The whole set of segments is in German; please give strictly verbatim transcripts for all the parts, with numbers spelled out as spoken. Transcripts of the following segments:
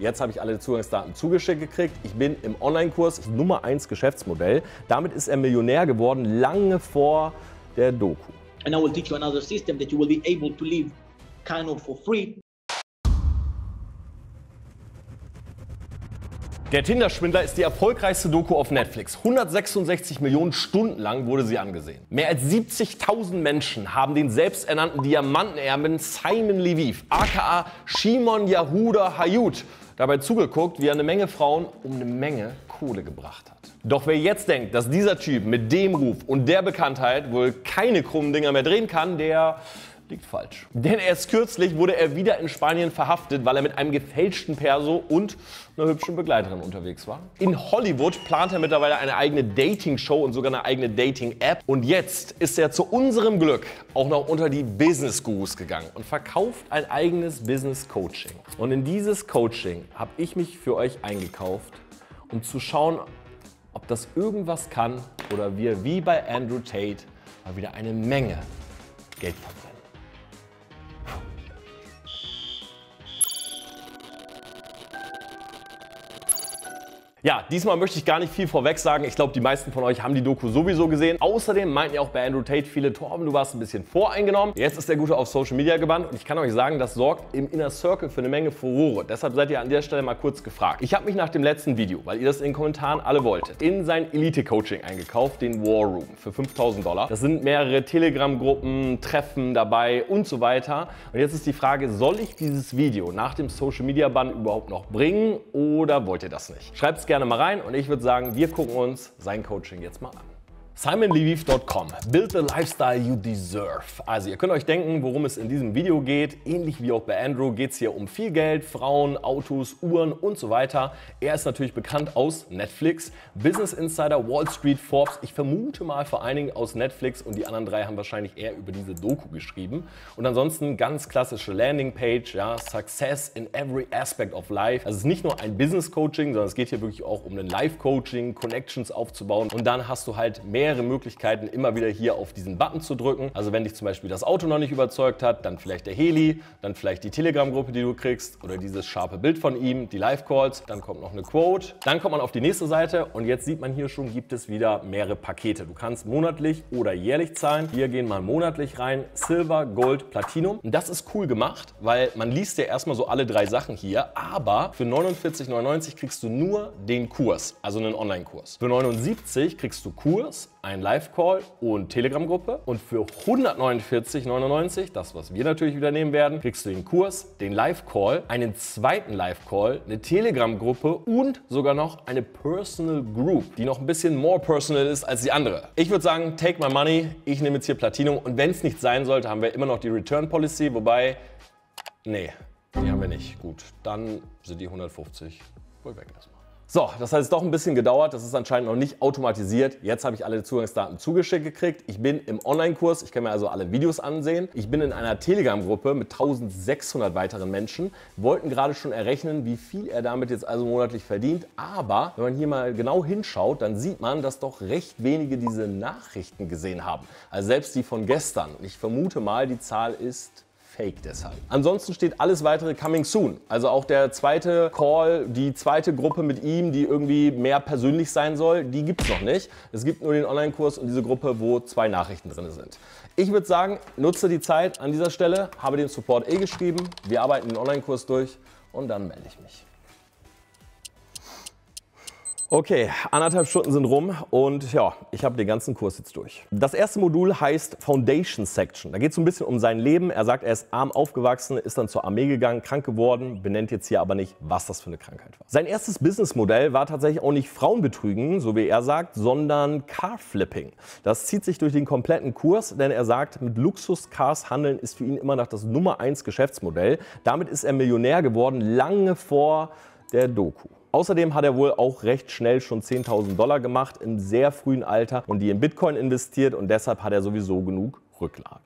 Jetzt habe ich alle Zugangsdaten zugeschickt gekriegt. Ich bin im Online-Kurs Nummer eins Geschäftsmodell. Damit ist er Millionär geworden, lange vor der Doku. And I will teach you another system that you will be able to live kind of for free. Der Tinder-Schwindler ist die erfolgreichste Doku auf Netflix. hundertsechsundsechzig Millionen Stunden lang wurde sie angesehen. Mehr als siebzigtausend Menschen haben den selbsternannten Diamantenerben Simon Leviev, aka Shimon Yehuda Hayut, dabei zugeguckt, wie er eine Menge Frauen um eine Menge Kohle gebracht hat. Doch wer jetzt denkt, dass dieser Typ mit dem Ruf und der Bekanntheit wohl keine krummen Dinger mehr drehen kann, der liegt falsch. Denn erst kürzlich wurde er wieder in Spanien verhaftet, weil er mit einem gefälschten Perso und einer hübschen Begleiterin unterwegs war. In Hollywood plant er mittlerweile eine eigene Dating-Show und sogar eine eigene Dating-App. Und jetzt ist er zu unserem Glück auch noch unter die Business-Gurus gegangen und verkauft ein eigenes Business-Coaching. Und in dieses Coaching habe ich mich für euch eingekauft, um zu schauen, ob das irgendwas kann oder wir wie bei Andrew Tate mal wieder eine Menge Geld verbrennen. Ja, diesmal möchte ich gar nicht viel vorweg sagen. Ich glaube, die meisten von euch haben die Doku sowieso gesehen. Außerdem meinten ja auch bei Andrew Tate viele, Torben, du warst ein bisschen voreingenommen. Jetzt ist der Gute auf Social Media gebannt und ich kann euch sagen, das sorgt im Inner Circle für eine Menge Furore. Deshalb seid ihr an der Stelle mal kurz gefragt. Ich habe mich nach dem letzten Video, weil ihr das in den Kommentaren alle wolltet, in sein Elite-Coaching eingekauft, den War Room, für fünftausend Dollar. Das sind mehrere Telegram-Gruppen, Treffen dabei und so weiter. Und jetzt ist die Frage, soll ich dieses Video nach dem Social Media Bann überhaupt noch bringen oder wollt ihr das nicht? Schreibt es gerne mal rein und ich würde sagen, wir gucken uns sein Coaching jetzt mal an. Simon Leviev Punkt com. Build the lifestyle you deserve. Also ihr könnt euch denken, worum es in diesem Video geht. Ähnlich wie auch bei Andrew geht es hier um viel Geld, Frauen, Autos, Uhren und so weiter. Er ist natürlich bekannt aus Netflix, Business Insider, Wall Street, Forbes. Ich vermute mal vor allen Dingen aus Netflix und die anderen drei haben wahrscheinlich eher über diese Doku geschrieben. Und ansonsten ganz klassische Landingpage, ja, Success in every aspect of life. Also es ist nicht nur ein Business Coaching, sondern es geht hier wirklich auch um ein Life Coaching, Connections aufzubauen und dann hast du halt mehr mehrere Möglichkeiten, immer wieder hier auf diesen Button zu drücken. Also wenn dich zum Beispiel das Auto noch nicht überzeugt hat, dann vielleicht der Heli, dann vielleicht die Telegram-Gruppe, die du kriegst oder dieses scharfe Bild von ihm, die Live-Calls, dann kommt noch eine Quote. Dann kommt man auf die nächste Seite und jetzt sieht man hier schon, gibt es wieder mehrere Pakete. Du kannst monatlich oder jährlich zahlen. Wir gehen mal monatlich rein. Silver, Gold, Platinum. Und das ist cool gemacht, weil man liest ja erstmal so alle drei Sachen hier, aber für neunundvierzig neunundneunzig kriegst du nur den Kurs, also einen Online-Kurs. Für neunundsiebzig kriegst du Kurs, ein Live-Call und Telegram-Gruppe und für hundertneunundvierzig neunundneunzig, das was wir natürlich wieder nehmen werden, kriegst du den Kurs, den Live-Call, einen zweiten Live-Call, eine Telegram-Gruppe und sogar noch eine Personal Group, die noch ein bisschen more personal ist als die andere. Ich würde sagen, take my money, ich nehme jetzt hier Platinum und wenn es nicht sein sollte, haben wir immer noch die Return Policy, wobei, nee, die haben wir nicht. Gut, dann sind die hundertfünfzig wohl weg erstmal. So, das hat jetzt doch ein bisschen gedauert, das ist anscheinend noch nicht automatisiert. Jetzt habe ich alle Zugangsdaten zugeschickt gekriegt. Ich bin im Online-Kurs, ich kann mir also alle Videos ansehen. Ich bin in einer Telegram-Gruppe mit eintausendsechshundert weiteren Menschen. Wir wollten gerade schon errechnen, wie viel er damit jetzt also monatlich verdient. Aber wenn man hier mal genau hinschaut, dann sieht man, dass doch recht wenige diese Nachrichten gesehen haben. Also selbst die von gestern. Ich vermute mal, die Zahl ist fake deshalb. Ansonsten steht alles weitere coming soon. Also auch der zweite Call, die zweite Gruppe mit ihm, die irgendwie mehr persönlich sein soll, die gibt es noch nicht. Es gibt nur den Online-Kurs und diese Gruppe, wo zwei Nachrichten drin sind. Ich würde sagen, nutze die Zeit an dieser Stelle, habe den Support eh geschrieben, wir arbeiten den Online-Kurs durch und dann melde ich mich. Okay, anderthalb Stunden sind rum und ja, ich habe den ganzen Kurs jetzt durch. Das erste Modul heißt Foundation Section. Da geht es so ein bisschen um sein Leben. Er sagt, er ist arm aufgewachsen, ist dann zur Armee gegangen, krank geworden, benennt jetzt hier aber nicht, was das für eine Krankheit war. Sein erstes Businessmodell war tatsächlich auch nicht Frauenbetrügen, so wie er sagt, sondern Car-Flipping. Das zieht sich durch den kompletten Kurs, denn er sagt, mit Luxus-Cars handeln ist für ihn immer noch das Nummer eins Geschäftsmodell. Damit ist er Millionär geworden, lange vor der Doku. Außerdem hat er wohl auch recht schnell schon zehntausend Dollar gemacht im sehr frühen Alter und die in Bitcoin investiert und deshalb hat er sowieso genug Rücklagen.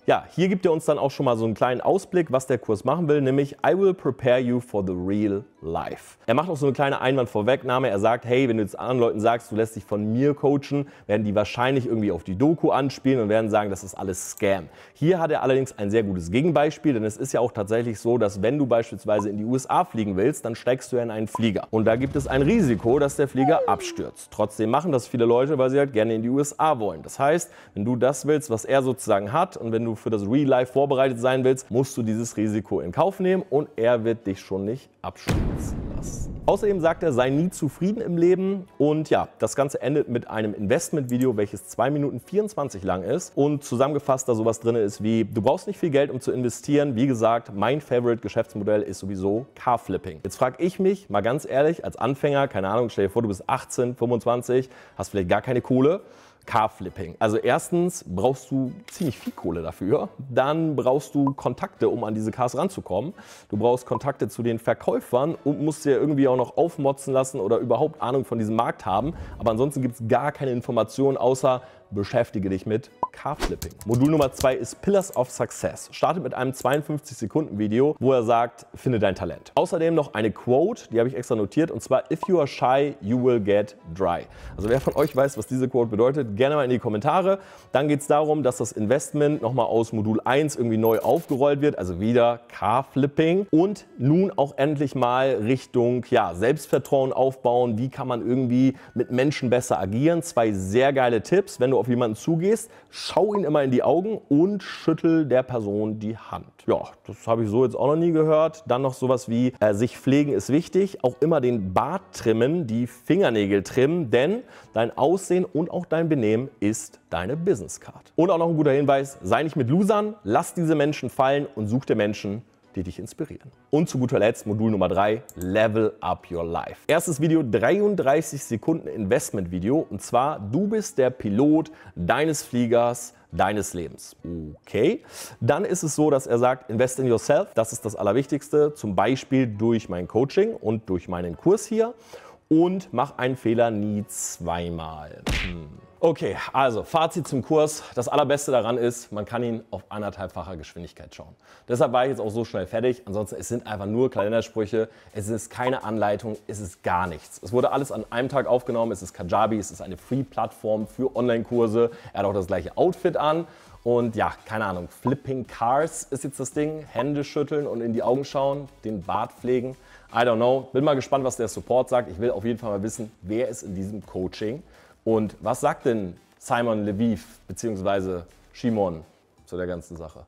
Ja, hier gibt er uns dann auch schon mal so einen kleinen Ausblick, was der Kurs machen will, nämlich I will prepare you for the real life. Er macht auch so eine kleine Einwandvorwegnahme. Er sagt, hey, wenn du jetzt anderen Leuten sagst, du lässt dich von mir coachen, werden die wahrscheinlich irgendwie auf die Doku anspielen und werden sagen, das ist alles Scam. Hier hat er allerdings ein sehr gutes Gegenbeispiel, denn es ist ja auch tatsächlich so, dass wenn du beispielsweise in die U S A fliegen willst, dann steigst du ja in einen Flieger. Und da gibt es ein Risiko, dass der Flieger abstürzt. Trotzdem machen das viele Leute, weil sie halt gerne in die U S A wollen. Das heißt, wenn du das willst, was er sozusagen hat und wenn du für das Real Life vorbereitet sein willst, musst du dieses Risiko in Kauf nehmen und er wird dich schon nicht abstürzen lassen. Außerdem sagt er, sei nie zufrieden im Leben und ja, das Ganze endet mit einem Investment-Video, welches zwei Minuten vierundzwanzig lang ist und zusammengefasst da sowas drin ist wie, du brauchst nicht viel Geld, um zu investieren. Wie gesagt, mein Favorite-Geschäftsmodell ist sowieso Car-Flipping. Jetzt frage ich mich mal ganz ehrlich, als Anfänger, keine Ahnung, stell dir vor, du bist achtzehn, fünfundzwanzig, hast vielleicht gar keine Kohle. Car-Flipping. Also erstens brauchst du ziemlich viel Kohle dafür, dann brauchst du Kontakte, um an diese Cars ranzukommen. Du brauchst Kontakte zu den Verkäufern und musst dir irgendwie auch noch aufmotzen lassen oder überhaupt Ahnung von diesem Markt haben. Aber ansonsten gibt es gar keine Informationen, außer beschäftige dich mit Car-Flipping. Modul Nummer zwei ist Pillars of Success. Startet mit einem zweiundfünfzig Sekunden Video, wo er sagt, finde dein Talent. Außerdem noch eine Quote, die habe ich extra notiert, und zwar, if you are shy, you will get dry. Also wer von euch weiß, was diese Quote bedeutet, gerne mal in die Kommentare. Dann geht es darum, dass das Investment nochmal aus Modul eins irgendwie neu aufgerollt wird, also wieder Car-Flipping und nun auch endlich mal Richtung ja, Selbstvertrauen aufbauen. Wie kann man irgendwie mit Menschen besser agieren? Zwei sehr geile Tipps, wenn du auf jemanden zugehst, schau ihn immer in die Augen und schüttel der Person die Hand. Ja, das habe ich so jetzt auch noch nie gehört. Dann noch sowas wie, äh, sich pflegen ist wichtig. Auch immer den Bart trimmen, die Fingernägel trimmen, denn dein Aussehen und auch dein Benehmen ist deine Businesscard. Und auch noch ein guter Hinweis, sei nicht mit Losern, lass diese Menschen fallen und such dir Menschen, die dich inspirieren. Und zu guter Letzt Modul Nummer drei, Level Up Your Life. Erstes Video, dreiunddreißig Sekunden Investment-Video, und zwar, du bist der Pilot deines Fliegers, deines Lebens. Okay. Dann ist es so, dass er sagt, invest in yourself, das ist das Allerwichtigste, zum Beispiel durch mein Coaching und durch meinen Kurs hier, und mach einen Fehler nie zweimal. Hm. Okay, also Fazit zum Kurs. Das Allerbeste daran ist, man kann ihn auf anderthalbfacher Geschwindigkeit schauen. Deshalb war ich jetzt auch so schnell fertig. Ansonsten, es sind einfach nur Kalendersprüche. Es ist keine Anleitung, es ist gar nichts. Es wurde alles an einem Tag aufgenommen. Es ist Kajabi, es ist eine Free-Plattform für Online-Kurse. Er hat auch das gleiche Outfit an. Und ja, keine Ahnung, Flipping Cars ist jetzt das Ding. Hände schütteln und in die Augen schauen, den Bart pflegen. I don't know. Bin mal gespannt, was der Support sagt. Ich will auf jeden Fall mal wissen, wer ist in diesem Coaching. Und was sagt denn Simon Leviev bzw. Shimon zu der ganzen Sache?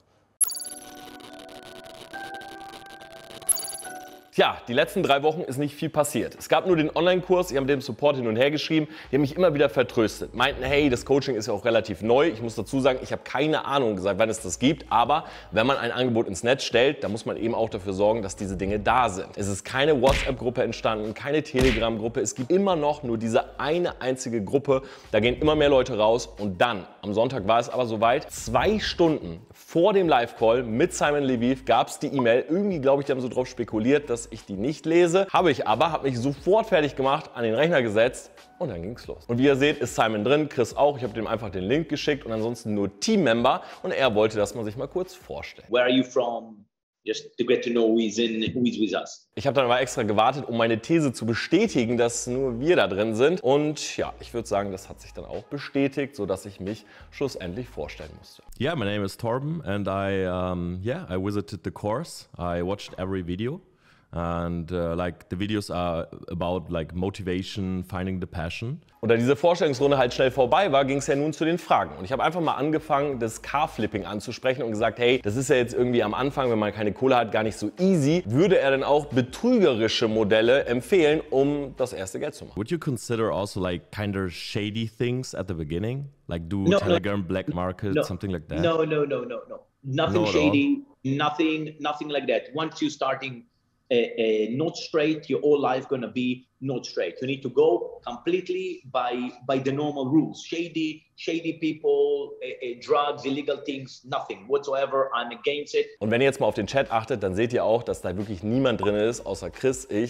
Tja, die letzten drei Wochen ist nicht viel passiert. Es gab nur den Online-Kurs, ich habe mit dem Support hin und her geschrieben, die haben mich immer wieder vertröstet. Meinten, hey, das Coaching ist ja auch relativ neu. Ich muss dazu sagen, ich habe keine Ahnung gesagt, wann es das gibt. Aber wenn man ein Angebot ins Netz stellt, dann muss man eben auch dafür sorgen, dass diese Dinge da sind. Es ist keine WhatsApp-Gruppe entstanden, keine Telegram-Gruppe. Es gibt immer noch nur diese eine einzige Gruppe. Da gehen immer mehr Leute raus. Und dann, am Sonntag war es aber soweit, zwei Stunden vor dem Live-Call mit Simon Leviev gab es die E-Mail. Irgendwie, glaube ich, die haben so drauf spekuliert, dass ich die nicht lese. Habe ich aber, habe mich sofort fertig gemacht, an den Rechner gesetzt und dann ging es los. Und wie ihr seht, ist Simon drin, Chris auch. Ich habe dem einfach den Link geschickt und ansonsten nur Teammember und er wollte, dass man sich mal kurz vorstellt. Where are you from? Just to get to know who is in, who is with us. Ich habe dann aber extra gewartet, um meine These zu bestätigen, dass nur wir da drin sind. Und ja, ich würde sagen, das hat sich dann auch bestätigt, sodass ich mich schlussendlich vorstellen musste. Yeah, my name is Torben and I, um, yeah, I visited the course. I watched every video. And uh, like the videos are about like motivation, finding the passion. Und da diese Vorstellungsrunde halt schnell vorbei war, ging es ja nun zu den Fragen. Und ich habe einfach mal angefangen, das Car-Flipping anzusprechen und gesagt, hey, das ist ja jetzt irgendwie am Anfang, wenn man keine Kohle hat, gar nicht so easy. Würde er denn auch betrügerische Modelle empfehlen, um das erste Geld zu machen? Would you consider also like kind of shady things at the beginning? Like do No, Telegram no, black market, no, something like that? No, no, no, no, no. Nothing Not at shady, nothing, nothing like that. Once you starting uh, uh, not straight, your whole life gonna be not straight. You need to go completely by by the normal rules. Shady, shady people, uh, uh, drugs, illegal things, nothing whatsoever. I'm against it. Und wenn ihr jetzt mal auf den Chat achtet, dann seht ihr auch, dass da wirklich niemand drin ist, außer Chris, ich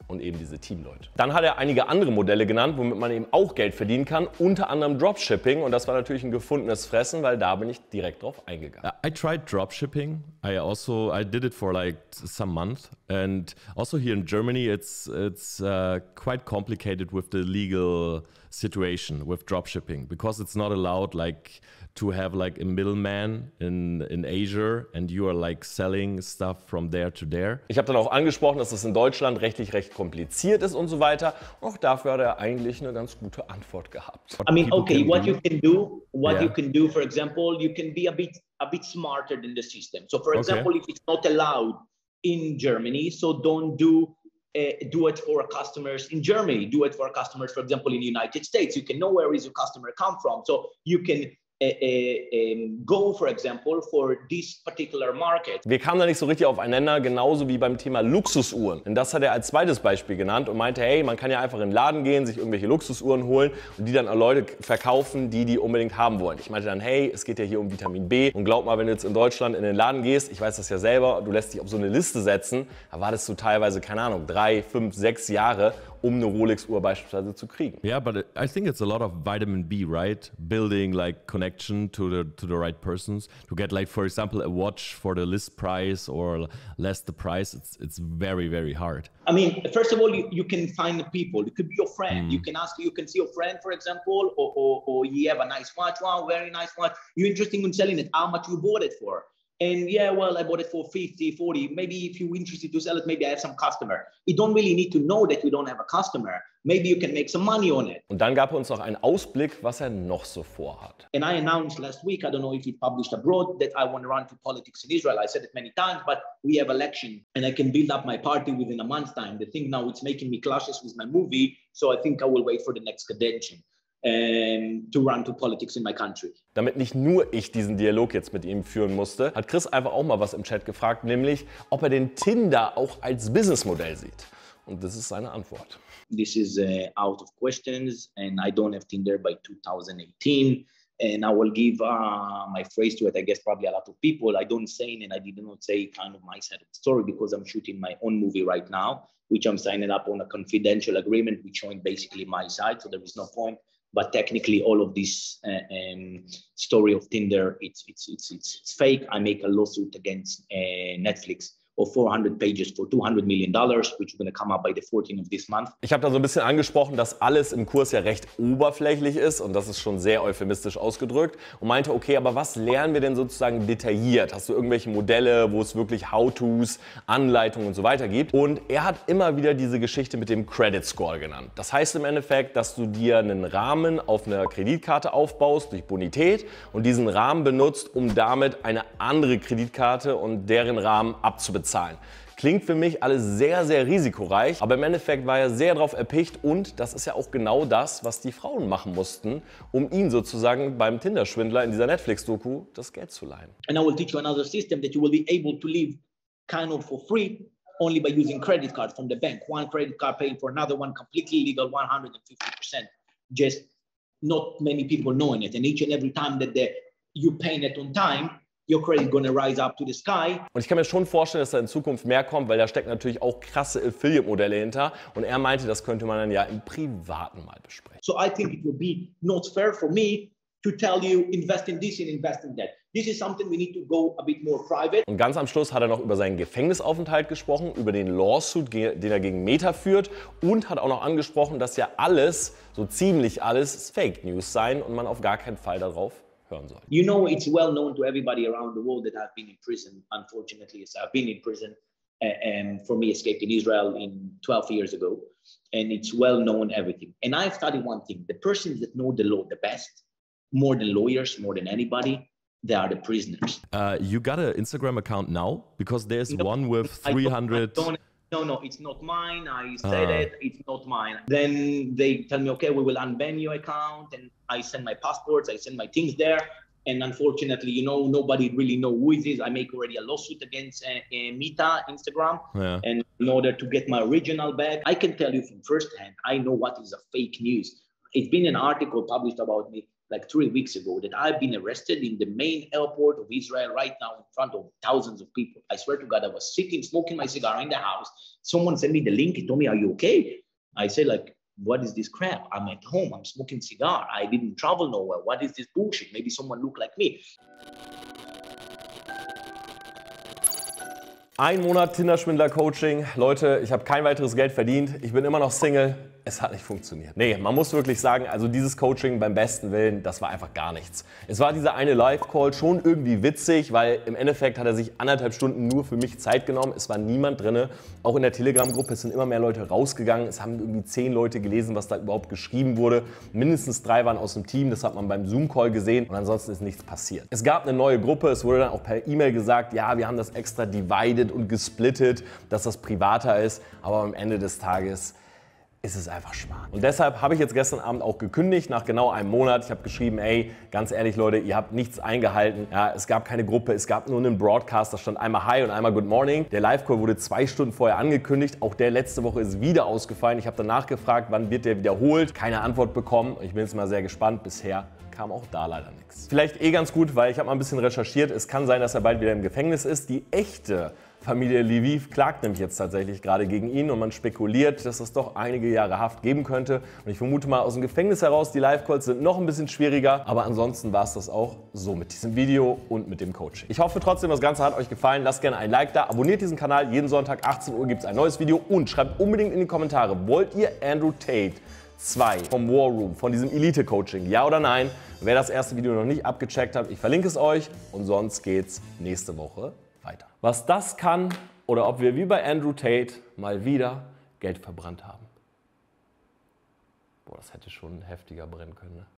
und eben diese Teamleute. Dann hat er einige andere Modelle genannt, womit man eben auch Geld verdienen kann, unter anderem Dropshipping, und das war natürlich ein gefundenes Fressen, weil da bin ich direkt drauf eingegangen. I tried dropshipping. I also I did it for like some month, and also here in Germany, it's it's uh, quite complicated with the legal situation with dropshipping because it's not allowed like to have like a middleman in in Asia and you are like selling stuff from there to there. Ich habe dann auch angesprochen, dass das in Deutschland rechtlich recht kompliziert ist und so weiter. Auch dafür hat er eigentlich eine ganz gute Antwort gehabt. I mean, okay, what do. you can do, what Yeah. you can do, for example, you can be a bit a bit smarter than the system. So, for Okay. example, if it's not allowed in Germany, so don't do uh, do it for customers in Germany. Do it for customers, for example, in the United States. You can know where is your customer come from, so you can uh, uh, um, go, for example, for this particular market. Wir kamen da nicht so richtig aufeinander, genauso wie beim Thema Luxusuhren. Denn das hat er als zweites Beispiel genannt und meinte, hey, man kann ja einfach in den Laden gehen, sich irgendwelche Luxusuhren holen und die dann an Leute verkaufen, die die unbedingt haben wollen. Ich meinte dann, hey, es geht ja hier um Vitamin B und glaub mal, wenn du jetzt in Deutschland in den Laden gehst, ich weiß das ja selber, du lässt dich auf so eine Liste setzen, da wartest du teilweise, keine Ahnung, drei, fünf, sechs Jahre, um eine Rolex-Uhr beispielsweise zu kriegen. Yeah, but I think it's a lot of vitamin B, right? Building like connection to the to the right persons to get like, for example, a watch for the list price or less the price. It's it's very very hard. I mean, first of all, you, you can find the people. It could be your friend. You can ask, you can see your friend, for example, or, or, or you have a nice watch, wow, very nice watch. You're interested in selling it. How much you bought it for? And yeah, well, I bought it for fifty, forty. Maybe if you're interested to sell it, maybe I have some customer. You don't really need to know that you don't have a customer. Maybe you can make some money on it. Und dann gab er uns noch einen Ausblick, was er noch so vorhat. And I announced last week, I don't know if it published abroad, that I want to run to politics in Israel. I said it many times, but we have election and I can build up my party within a month's time. The thing now, it's making me clashes with my movie. So I think I will wait for the next cadention. Um, to run to politics in my country. Damit nicht nur ich diesen Dialog jetzt mit ihm führen musste, hat Chris einfach auch mal was im Chat gefragt, nämlich ob er den Tinder auch als Businessmodell sieht. Und das ist seine Antwort. This is uh, out of questions and I don't have Tinder by two thousand eighteen. And I will give uh, my phrase to it, I guess probably a lot of people. I don't say it and I did not say kind of my side of the story because I'm shooting my own movie right now, which I'm signing up on a confidential agreement, which showing basically my side. So there is no point. But technically, all of this uh, um, story of Tinder, it's, it's, it's, it's, it's fake. I make a lawsuit against uh, Netflix of four hundred pages for two hundred million dollars, which is going to come up by the fourteenth of this month. Ich habe da so ein bisschen angesprochen, dass alles im Kurs ja recht oberflächlich ist und das ist schon sehr euphemistisch ausgedrückt und meinte, okay, aber was lernen wir denn sozusagen detailliert? Hast du irgendwelche Modelle, wo es wirklich How-Tos, Anleitungen und so weiter gibt? Und er hat immer wieder diese Geschichte mit dem Credit Score genannt. Das heißt im Endeffekt, dass du dir einen Rahmen auf einer Kreditkarte aufbaust durch Bonität und diesen Rahmen benutzt, um damit eine andere Kreditkarte und deren Rahmen abzubezahlen. Zahlen. Klingt für mich alles sehr, sehr risikoreich, aber im Endeffekt war er sehr darauf erpicht und das ist ja auch genau das, was die Frauen machen mussten, um ihn sozusagen beim Tinder-Schwindler in dieser Netflix-Doku das Geld zu leihen. And I will teach you another system that you will be able to live kind of for free only by using credit card from the bank. One credit card paying for another one, completely legal, one hundred fifty percent. Just not many people knowing it. And each and every time that the, you paying it on time, your credit gonna rise up to the sky. Und ich kann mir schon vorstellen, dass da in Zukunft mehr kommt, weil da stecken natürlich auch krasse Affiliate-Modelle hinter. Und er meinte, das könnte man dann ja im Privaten mal besprechen. So I think it will be not fair for me to tell you invest in this and invest in that. This is something we need to go a bit more private. Und ganz am Schluss hat er noch über seinen Gefängnisaufenthalt gesprochen, über den Lawsuit, den er gegen Meta führt und hat auch noch angesprochen, dass ja alles, so ziemlich alles, Fake News seien und man auf gar keinen Fall darauf hören soll. You know, it's well known to everybody around the world that I've been in prison. Unfortunately, yes, I've been in prison, uh, and for me, escaped in Israel in twelve years ago, and it's well known everything. And I've studied one thing: the persons that know the law the best, more than lawyers, more than anybody, they are the prisoners. Uh, you got an Instagram account now? Because there's No, one with I don't- three hundred. I don't- No, no, it's not mine. I said Ah. it. It's not mine. Then they tell me, okay, we will unban your account, and I send my passports, I send my things there. And unfortunately, you know, nobody really know who it is. I make already a lawsuit against uh, uh, Meta, Instagram, Yeah. and in order to get my original back, I can tell you from firsthand, I know what is a fake news. It's been an article published about me like three weeks ago that I've been arrested in the main airport of Israel right now in front of thousands of people. I swear to God, I was sitting, smoking my cigar in the house. Someone sent me the link and told me, are you okay? I said, like, what is this crap? I'm at home, I'm smoking cigar. I didn't travel nowhere. What is this bullshit? Maybe someone look like me. Ein Monat Tinder-Schwindler-Coaching. Leute, ich habe kein weiteres Geld verdient. Ich bin immer noch Single. Es hat nicht funktioniert. Nee, man muss wirklich sagen, also dieses Coaching beim besten Willen, das war einfach gar nichts. Es war dieser eine Live-Call schon irgendwie witzig, weil im Endeffekt hat er sich anderthalb Stunden nur für mich Zeit genommen. Es war niemand drin. Auch in der Telegram-Gruppe sind immer mehr Leute rausgegangen. Es haben irgendwie zehn Leute gelesen, was da überhaupt geschrieben wurde. Mindestens drei waren aus dem Team. Das hat man beim Zoom-Call gesehen. Und ansonsten ist nichts passiert. Es gab eine neue Gruppe. Es wurde dann auch per E-Mail gesagt, ja, wir haben das extra divided und gesplittet, dass das privater ist. Aber am Ende des Tages ist es einfach Schmarrn. Und deshalb habe ich jetzt gestern Abend auch gekündigt, nach genau einem Monat. Ich habe geschrieben, ey, ganz ehrlich Leute, ihr habt nichts eingehalten. Ja, es gab keine Gruppe, es gab nur einen Broadcast, da stand einmal Hi und einmal Good Morning. Der Live-Call wurde zwei Stunden vorher angekündigt. Auch der letzte Woche ist wieder ausgefallen. Ich habe danach gefragt, wann wird der wiederholt. Keine Antwort bekommen. Ich bin jetzt mal sehr gespannt. Bisher kam auch da leider nichts. Vielleicht eh ganz gut, weil ich habe mal ein bisschen recherchiert. Es kann sein, dass er bald wieder im Gefängnis ist. Die echte Familie Lviv klagt nämlich jetzt tatsächlich gerade gegen ihn und man spekuliert, dass es doch einige Jahre Haft geben könnte. Und ich vermute mal aus dem Gefängnis heraus, die Live-Calls sind noch ein bisschen schwieriger, aber ansonsten war es das auch so mit diesem Video und mit dem Coaching. Ich hoffe trotzdem, das Ganze hat euch gefallen. Lasst gerne ein Like da, abonniert diesen Kanal. Jeden Sonntag achtzehn Uhr gibt es ein neues Video und schreibt unbedingt in die Kommentare, wollt ihr Andrew Tate zwei vom War Room, von diesem Elite-Coaching, ja oder nein? Wer das erste Video noch nicht abgecheckt hat, ich verlinke es euch und sonst geht's nächste Woche weiter. Was das kann oder ob wir wie bei Andrew Tate mal wieder Geld verbrannt haben. Boah, das hätte schon heftiger brennen können. Ne?